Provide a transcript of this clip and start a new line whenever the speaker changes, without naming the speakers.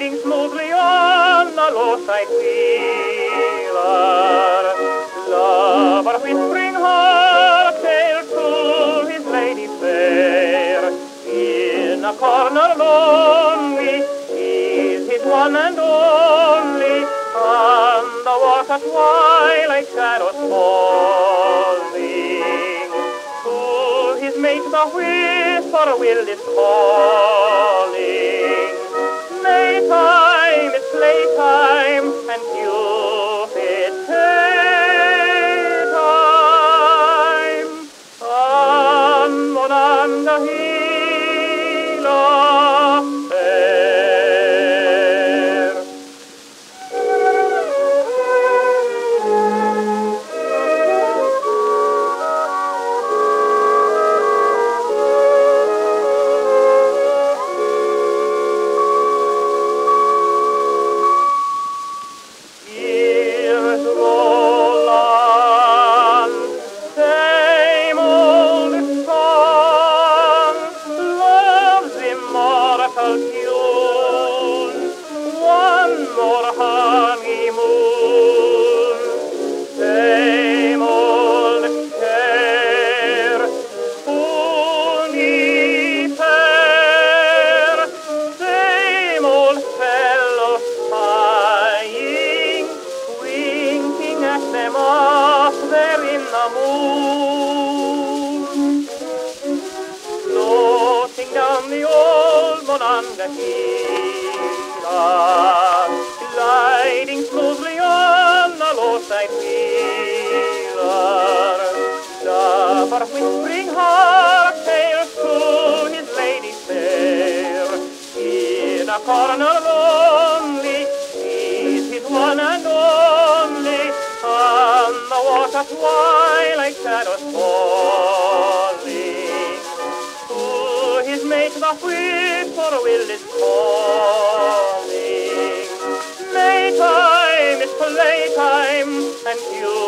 gliding smoothly on the low-side wheeler. Lover whispering her tale to his lady fair. In a corner lonely is his one and only, on the water twilight shadows falling. To his mate the whisper will is calling. Maytime, it's playtime, and Cupid's daytime. On Monongahela fair. Years roll on, same old song, love's immortal tune, one more honeymoon, same old care, spoony pair, same old fellow sighing, winking at them up there in the moon. Floating down the old Monongahela, gliding smoothly on the low-side wheeler. Lover whispering her tales to his lady fair. In a corner lonely is his one and only, on the water twilight shadows falling. To his mate the whisper will is calling. Maytime is playtime, and you